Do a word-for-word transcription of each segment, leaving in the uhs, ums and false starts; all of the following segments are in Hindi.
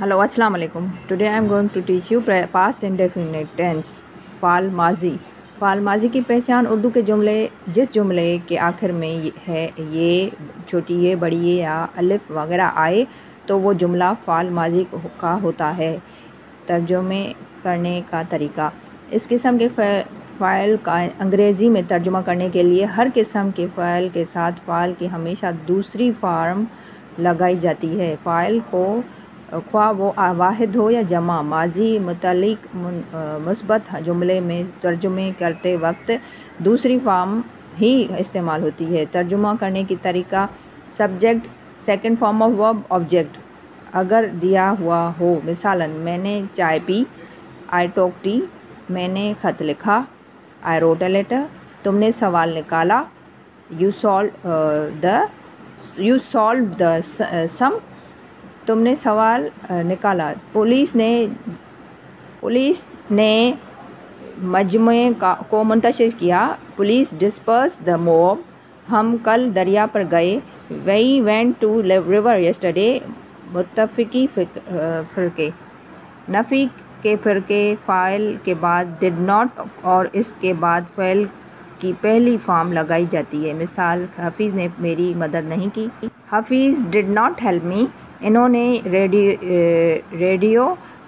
हेलो अस्सलाम वालेकुम। Today I am going to teach you past indefinite tense फ़ाल माजी। फ़ाल माजी की पहचान उर्दू के जुमले जिस जुमले के आखिर में ये है ये छोटी ये बड़ी ये या अलिफ वगैरह आए तो वो जुमला फ़ाल माजी का होता है। तर्जुमे करने का तरीका। इस किस्म के फ़ाइल का अंग्रेज़ी में तर्जुमा करने के लिए हर किस्म के फ़ाइल के साथ फ़ाल की हमेशा दूसरी फार्म लगाई जाती है। फ़ाइल को ख्वाह वो वाहिद हो या जमा माजी मुतल्लिक मुस्बत जुमले में तर्जुमे करते वक्त दूसरी फॉर्म ही इस्तेमाल होती है। तर्जुमा करने की तरीका। Subject second form of verb object अगर दिया हुआ हो, मिसालन मैंने चाय पी, आई टॉक टी, मैंने ख़त लिखा, आई रोट अ लेटर, तुमने सवाल निकाला, you solve the you solve the sum, तुमने सवाल निकाला। पुलिस ने पुलिस ने मजमे का को मुंतशिर किया, पुलिस डिस्पर्स द मॉब, हम कल दरिया पर गए, we went to river yesterday, मुत्तफ़िकी फ़िरके। नफ़ी के फ़िरके फ़ाइल के बाद डिड नॉट और इसके बाद फ़ेल की पहली फॉर्म लगाई जाती है। मिसाल, हफीज़ ने मेरी मदद नहीं की, Hafeez did not help me, इन्होंने रेडियो रेडियो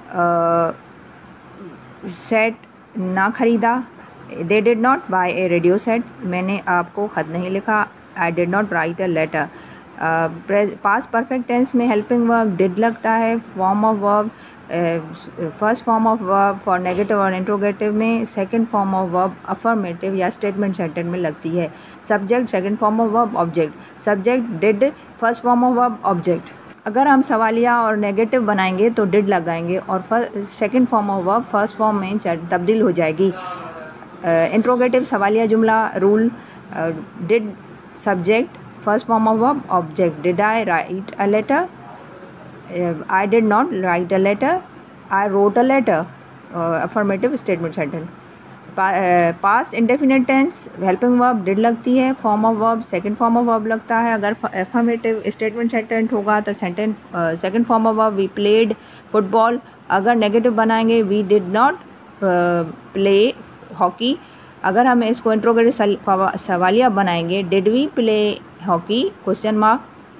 सेट ना ख़रीदा, they did not buy a radio set, मैंने आपको ख़त नहीं लिखा, I did not write a letter. Past perfect tense में हेल्पिंग वर्ब डिड लगता है। Form of verb first form of verb for negative और इंट्रोगेटिव में, second form of verb affirmative या स्टेटमेंट सेंटेंस में लगती है। Subject second form of verb object subject did first form of verb object. अगर हम सवालिया और नेगेटिव बनाएंगे तो डिड लगाएंगे और second form of verb first form में तब्दील हो जाएगी। इंट्रोगेटिव सवालिया जुमला rule. Did subject first form of verb object, did I write a letter, I did not write a letter, I wrote a letter, affirmative statement sentence. Past indefinite tense helping verb did लगती है, form of verb second form of verb लगता है। अगर अफर्मेटिव स्टेटमेंट सेंटेंस होगा तो sentence second form of verb we played football. अगर नेगेटिव बनाएंगे we did not play hockey. अगर हम इसको इंट्रोगेटिव सवालिया बनाएंगे, did we play hockey question mark.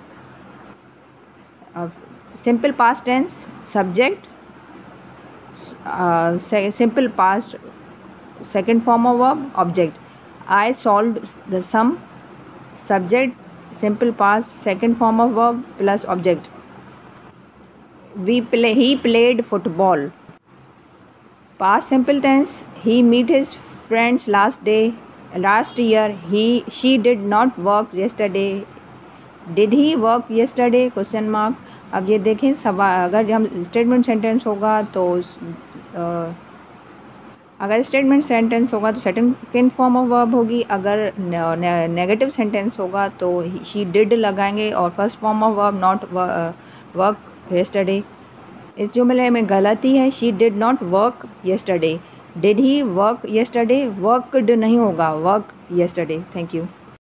Simple past tense subject simple past second form of verb object, I solved the sum, subject simple past second form of verb plus object, we play he played football. Past simple tense he meet his friends last day last year, he she did not work yesterday, did he work yesterday question mark। अब ये देखें सवाल अगर हम स्टेटमेंट सेंटेंस होगा तो आ, अगर स्टेटमेंट सेंटेंस होगा तो सेकंड फॉर्म ऑफ वर्ब होगी। अगर नेगेटिव सेंटेंस होगा तो शी डिड लगाएंगे और first form of verb not work yesterday. इस जुमले में गलती है, she did not work yesterday, did he work yesterday, worked नहीं होगा वर्क यस्टरडे। Thank you.